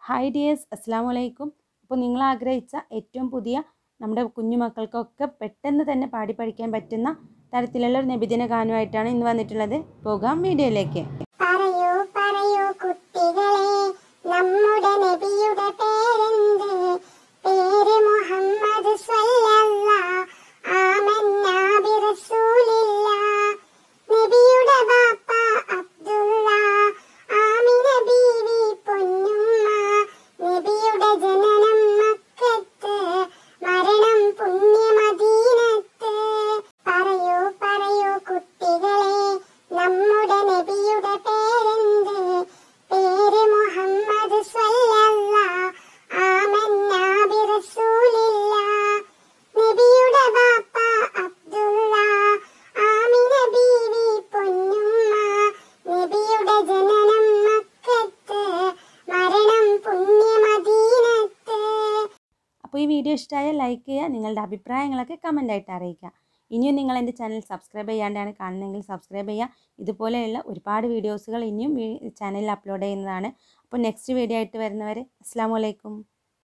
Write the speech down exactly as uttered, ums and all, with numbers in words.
Hi dears, അസ്സാം വലൈക്കും. അപ്പോൾ നിങ്ങൾ ആഗ്രഹിച്ച ഏറ്റവും പുതിയ നമ്മുടെ കുഞ്ഞു മക്കൾക്കൊക്കെ പെട്ടെന്ന് തന്നെ പാടി പഠിക്കാൻ പറ്റുന്ന തരത്തിലുള്ള ഒരു നബിദിന ഗാനമായിട്ടാണ് ഇന്ന് വന്നിട്ടുള്ളത്. പോകാം വീഡിയോയിലേക്ക്. പറയൂ പറയൂ കുട്ടികളെ, നമ്മുടെ നബിയുടെ പേരെന്ത്? പേര് മുഹമ്മദ് സ്വല്ലല്ലാഹ് ആമന്നാ ബിറസൂലില്ലാഹ്. നബിയുടെ ബാപ്പ അബ്ദുള്ള, ആമിന ബീവി പൊന്നുമ്മ. നബിയുടെ ജനനം മക്കത്ത്, മരണം പുണ്യ മദീനത്ത്. പറയൂ പറയൂ കുട്ടികളെ, നമ്മുടെ നബിയുടെ പേരെന്ത്? പേര് മുഹമ്മദ് സ്വല്ലല്ലാഹ് ആമന്നാ ബിറസൂലില്ലാഹ്. നബിയുടെ ബാപ്പ അബ്ദുള്ള, ആമിന ബീവി പൊന്നുമ്മ. നബിയുടെ ജനനം മക്കത്ത്, മരണം പുണ്യ മദീനത്ത്. അപ്പോൾ ഈ വീഡിയോ ഇഷ്ടമായാൽ ലൈക്ക് ചെയ്യുക, നിങ്ങളുടെ അഭിപ്രായങ്ങളൊക്കെ കമൻ്റായിട്ട് അറിയിക്കുക. ഇനിയും നിങ്ങൾ എൻ്റെ ചാനൽ സബ്സ്ക്രൈബ് ചെയ്യാണ്ടാണ് കാണുന്നതെങ്കിൽ സബ്സ്ക്രൈബ് ചെയ്യുക. ഇതുപോലെയുള്ള ഒരുപാട് വീഡിയോസുകൾ ഇനിയും ചാനലിൽ അപ്ലോഡ് ചെയ്യുന്നതാണ്. അപ്പോൾ നെക്സ്റ്റ് വീഡിയോ ആയിട്ട് വരുന്നവരെ അസ്സലാമു അലൈക്കും.